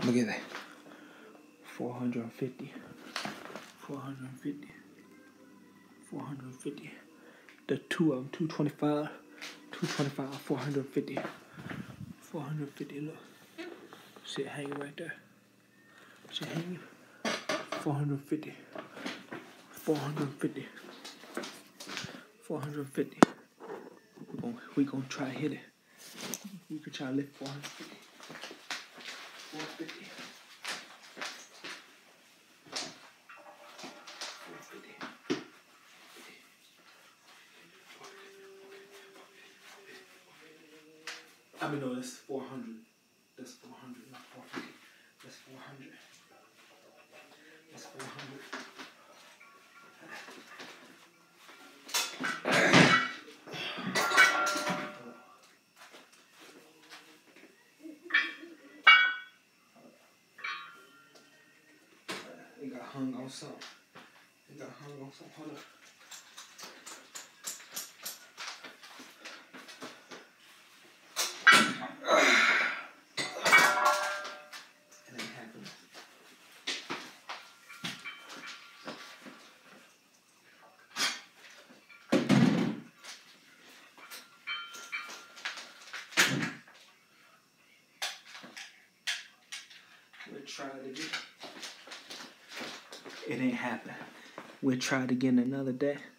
Look at that. 450. 450. 450. The two of them, 225. 225, 450. 450, look. See it hanging right there. See it hanging. 450. 450. 450. We gonna try to hit it. We could try to lift 450. 450. 450. I mean, no, that's 400. That's 400, not 450. That's 400. That's 400. It got hung on something. It got hung on something. Hold up. It ain't happening. We'll try it again. It ain't happening. We'll try it again another day.